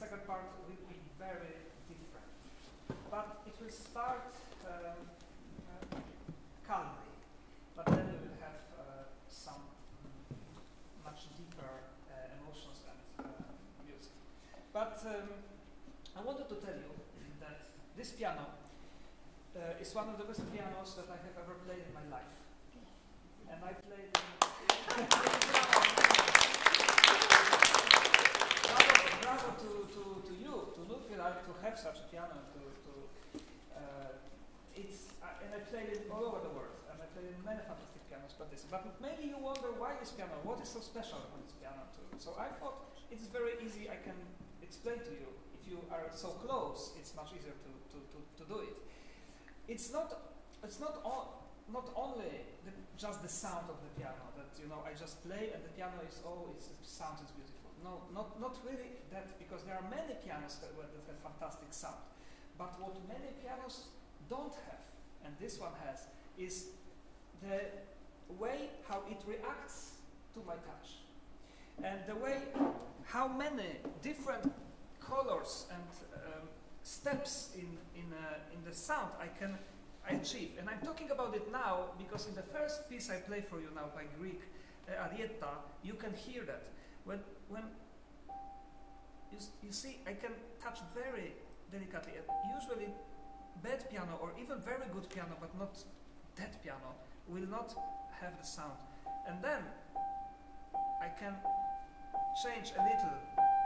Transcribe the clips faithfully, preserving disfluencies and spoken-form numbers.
second part will be very different. But it will start um, uh, calmly, but then we will have uh, some much deeper uh, emotions and uh, music. But um, I wanted to tell you that this piano uh, is one of the best pianos that I have ever played in my life. And I played in bravo, bravo to, to, to you, to Nuclear, to have such a piano. To, to uh, it's uh, and I played it all over the world, and I played in many fantastic pianos. But this, but maybe you wonder why this piano? What is so special about this piano? Too? So I thought it's very easy. I can explain to you. If you are so close, it's much easier to to, to, to do it. It's not. It's not all. Not only the, just the sound of the piano, that you know I just play and the piano is oh it's, it sounds is beautiful. No, not not really that, because there are many pianos that, that have fantastic sound. But what many pianos don't have, and this one has, is the way how it reacts to my touch, and the way how many different colors and um, steps in in uh, in the sound I can. I achieve. And I'm talking about it now because in the first piece I play for you now by Grieg, uh, Arietta, you can hear that. When, when you, you see, I can touch very delicately. Usually bad piano or even very good piano, but not that piano, will not have the sound. And then I can change a little,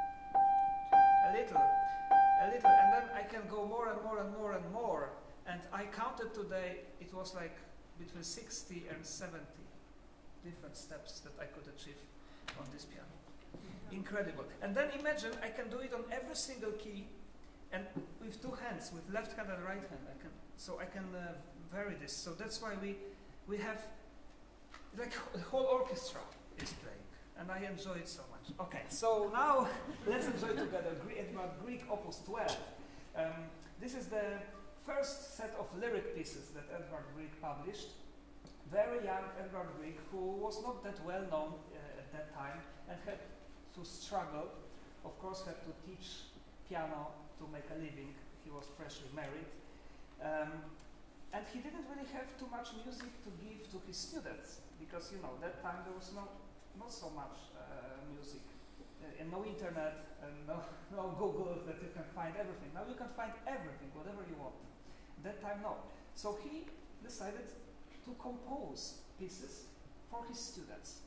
a little, a little, and then I can go more and more and more and more. And I counted today, it was like between sixty and seventy different steps that I could achieve on this piano. Incredible. And then imagine I can do it on every single key, and with two hands, with left hand and right hand. I can, so I can uh, vary this. So that's why we we have like the whole orchestra is playing, and I enjoy it so much. Okay, so now let's enjoy together Edvard Grieg Opus twelve. Um, this is the first set of lyric pieces that Edvard Grieg published. Very young Edvard Grieg, who was not that well known uh, at that time and had to struggle, of course had to teach piano to make a living. He was freshly married. Um, and he didn't really have too much music to give to his students, because you know, that time there was no, not so much uh, music. Uh, and no internet, and no, no Google that you can find everything. Now you can find everything, whatever you want. That time, no. So he decided to compose pieces for his students.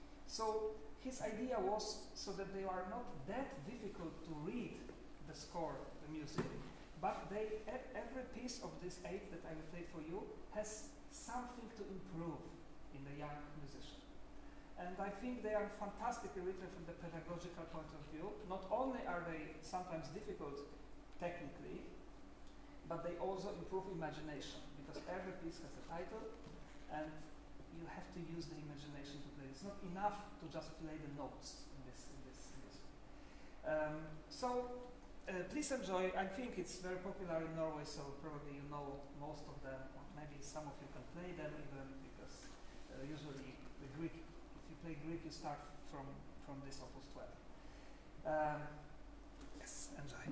So his idea was so that they are not that difficult to read the score, the music, but they, every piece of this eight that I will play for you has something to improve in the young musician. And I think they are fantastically written from the pedagogical point of view. Not only are they sometimes difficult technically, but they also improve imagination, because every piece has a title, and you have to use the imagination to play. It's not enough to just play the notes in this. In this, in this. Um, so uh, please enjoy. I think it's very popular in Norway, so probably you know most of them. Or maybe some of you can play them even, because uh, usually the Greek. If you play Greek, you start from from this Opus twelve. Um, yes, enjoy.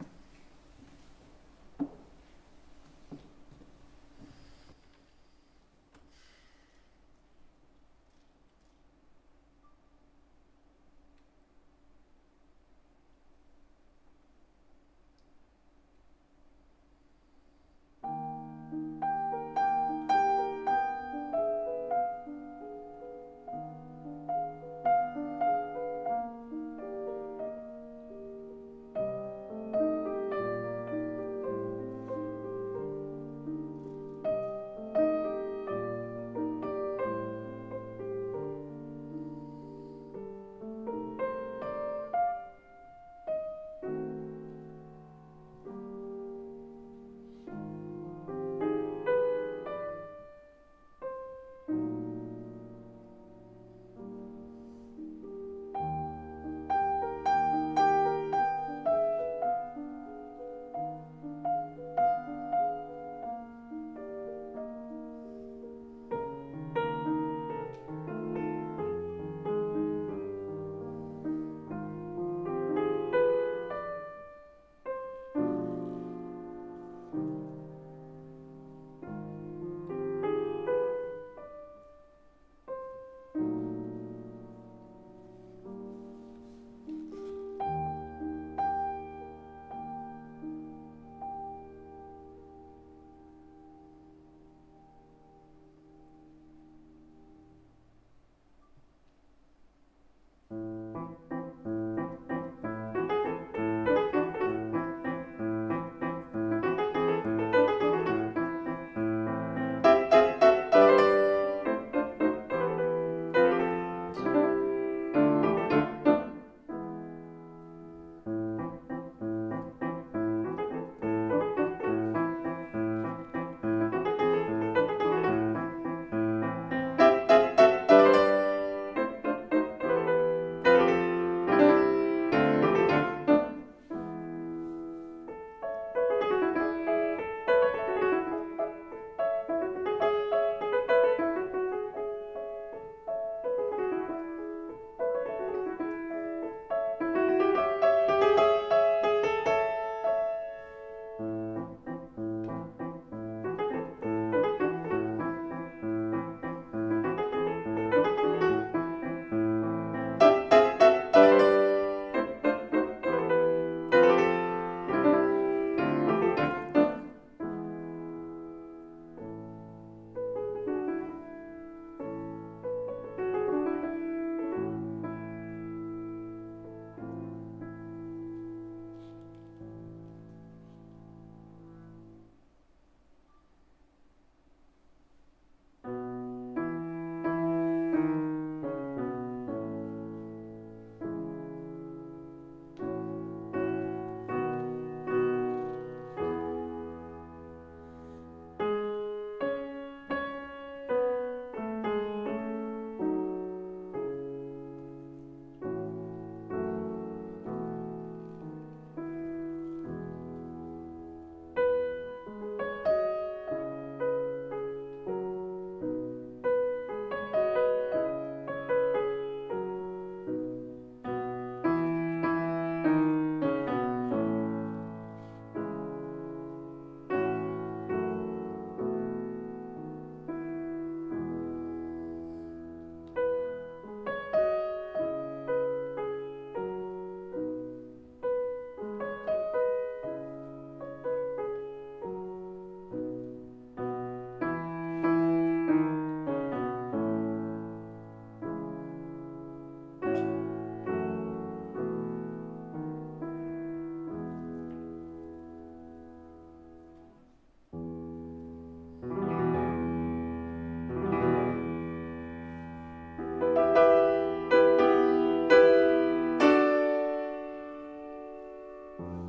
you.